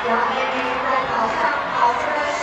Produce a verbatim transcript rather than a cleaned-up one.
杨明明在场上跑出了